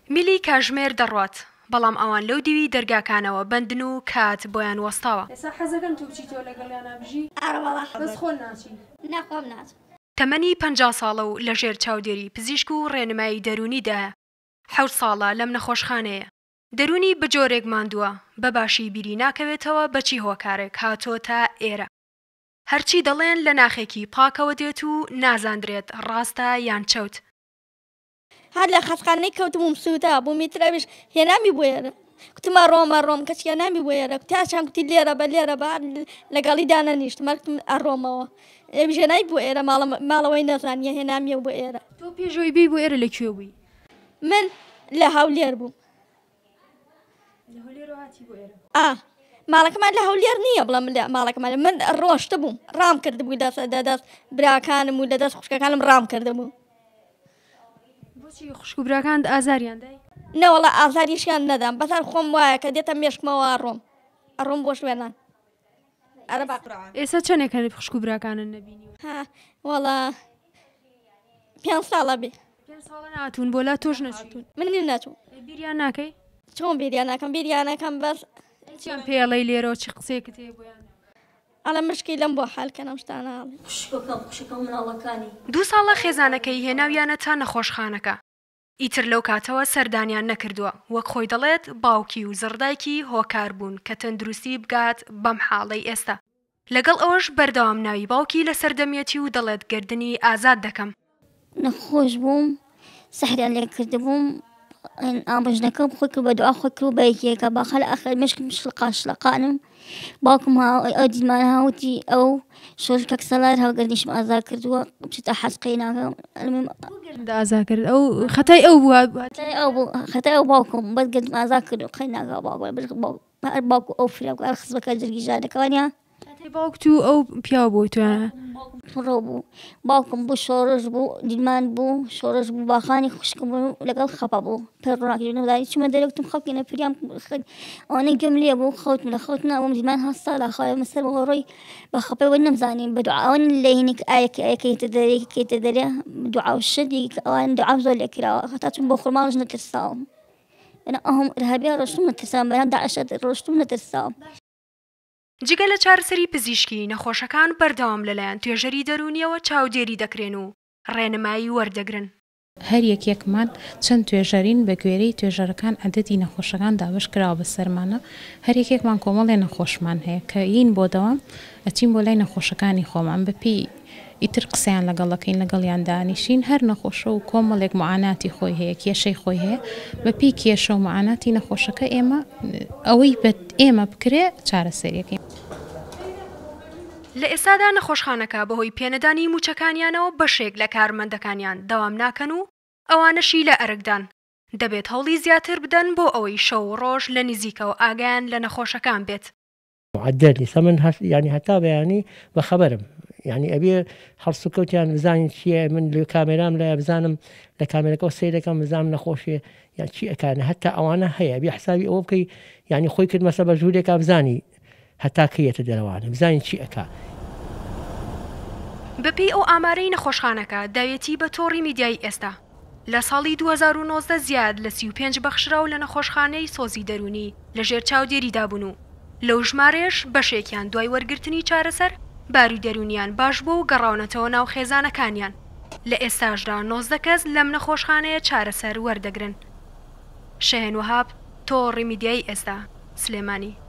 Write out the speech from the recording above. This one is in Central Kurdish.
میلی کاژمێر دەڕوات بەڵام ئەوان لەو دیوی دەرگاکانەوە بەندن و کات بۆیان وەستاوە. ئێستا حەزەکەن تو بچیتەوە لەگەڵیان نابژی؟ بەس خۆن ناچی؟ ناخۆم ناچم. تەمەنی 50 ساڵە و لەژێر چاودێری پزیشک و ڕێنمایی دەرونیدایە. 7 ساڵە لەم نەخۆشخانەیە. دەرونی بە جۆرێک ماندووە بە باشی بیری ناکەوێتەوە بەچی هۆکارێک هاتۆ تا ئێرە. هەرچی دەڵێن لە ناخێکی پاکەوە دێت و نازاندرێت ڕاستە یان چەوت. هەر لە خەسخانەی کەوتبووم سووتا بوو میترەویش هێنامی بۆ ئێرە کوتمە ڕۆم کەچکە نامی بۆ ئێرە کوتیان کوتی لێرە بە لێرە بە لەگەڵی دانەنیشت مەرتم ئەڕۆمەوە ئێژێنای بۆ ئێرە ماڵەوەی نەزانیە هێنامیە بۆ ئێرە. تۆ پێشەوەی بێ بۆ ئێرە لەکوێ بووی؟ من لە هەولێر بووم. لە هەولێرەوە هاتی بۆ ئێرە؟ ماڵەکەمان لە هەولێر نییە بڵام ماڵەکەمان من ڕۆشتە بووم ڕام کردبووی دەست براکانم و لە دەست خوشکەکانم ڕام کردبوو. بۆچی خوشک و براکانت ئازاریان دای؟ نەوەڵە ئازاریشیان نەدام بەسەر خۆم وایە کە دێتە مێشکمەوە ئەڕۆم بۆ شوێنان. ئێستا چەندێکەنێت خوشک و براکانن نەبینی؟ وەڵا 5 ساڵە بێ. 5 ساڵە ناتون بۆ لا تۆش نەچوون؟ من نەچوون. بیریان ناکەی؟ چۆن بیریان ناکەم بیریانەکەم بەس چیان پێڵەی لێرەوە چی قسەیەکت هەیە بۆیان؟ ئەڵە مشکی لەم بۆ حالکەنەم شتانە خوشکەکەم مناڵەکانی 2 ساڵە خێزانەکەی هێناویانە تا نەخۆشخانەکە. ئیتر لەو کاتەوە سەردانیان نەکردووە وەک خۆی دەڵێت باوکی و زڕدایکی هۆکار بوون کە تەندروستی بگات بەم حاڵەی ئێستا. لەگەڵ ئەوەش بەردەوام ناوی باوکی لە سەردەمیەتی و دەڵێت گردنی ئازاد دەکەم. نەخۆش بووم سەحریان لێ کردبووم ئامۆژنەکەم خۆی کرد بە دوعا خۆی کرد بە یەکێکە باخە لە ئەخر مشکم شلقانم باوکم ئەو دیمان هاوتی ئەو شۆژکەک سەلار هەڵگەردیشم ئازار کردووە بچێتە حەسقەی ناکەم ئازار کرد ئەو خەتای ئەو بووە خەتای ئەو باوکم بەس گردم ئازار کرد و قەی ناکە باوکو ئەو فراوکە هەر خزمەکە جرگی ژارەکەوانیان باوک تو ئەو پیاوە بۆی توانە ڕۆ بوو باوکم بوو شۆڕش بوو دیلمان بوو شۆڕش بوو باخانی خوشکم بوو لەگەڵ خەپە بوو پێڕۆناکردنەوەداری چمە دەرەوتم خەڵکینە پریام ئەوانەی گەم لێ بوو خەوتم لە خەوت ناوم دیلمان هەستا لە خاڵە مەسەر بەوە ڕۆی بە خەپەوە نەمزانین بە دوعاون لە هینێک ئایەکەیتە دەرێکێتە دەرێ دوعا و شەدی ئەوان دوعا زۆر لێ کراوە هەتا چون بۆ خورماڵش نەترساوم ئەنا ئەهم ئرهابیان ڕۆشتم نەترسام بەیان داعش ڕۆشتم نەترساوم. جگە لە چارەسەری پزیشکی نەخۆشەکان بەردەوام لەلایەن توێژەری دەرونیەوە چاودێری دەکرێن و ڕێنمایی وەردەگرن. هەر یەکێکمان چەند توێژەرین بە گوێرەی توێژەرەکان عەدەدی نەخۆشەکان دابش کراوە بە سەرمانە هەر یەکێکمان کۆمەڵێ نەخۆشمان هەیە کە یین بۆ دەوام ئەچین بۆ لای نەخۆشەکانی خۆمان بەپی ئیتر قسەیان لەگەڵەکەین لەگەڵیان دانیشین هەر نەخۆشە و کۆمەڵێک معاناتی خۆی هەیە کێشەی خۆی هەیە بەپی کێشە و معاناتی نەخۆشەکە ئێمە ئەوەی بە ئێمە بکرێ چارەسەریەکەین. لە ئێستادا نەخۆشخانەکە بەهۆی پێنەدانی موچەکانیانەوە بەشێک لە کارمەندەکانیان دەوام ناکەن و ئەوانەشی لە ئەرکدان دەبێت هەوڵی زیاتر بدەن بۆ ئەوەی شەو ڕۆژ لە نزیکەوە ئاگیان لە نەخۆشەکان بێت. معدل سمن يعني حتى بياني بخبرم يعني أبي حرص كوتيان بزاني شيء من الكاميرام لا بزانم لكاميرا كوسيلة كم بزانم نخوشي يعني شيء كان حتى أوانا هي أبي حسابي أوكي يعني خوي كل مسألة بجودة كابزاني حتى كي يتدلواني بزاني شيء كان. بەپێی ئەو ئامارەی نەخۆشخانەکە داوێتی بە تۆڕی میدیای ئێستا لە ساڵی 2019 زیاد لە 35 بەخشراو لە نەخۆشخانەی سۆزی دەرونی لەژێر چاودێریدا بوون و لەو ژمارەش بەشێکیان دوای وەرگرتنی چارەسەر باروی دەرونیان باش بۆ و گەڕاونەتەوە ناو خێزانەکانیان لە ئێستاشدا 19 کەس لەم نەخۆشخانەیە چارەسەر وەردەگرن. شەهێن وەهاب تۆڕی میدیای ئێستا سلێمانی.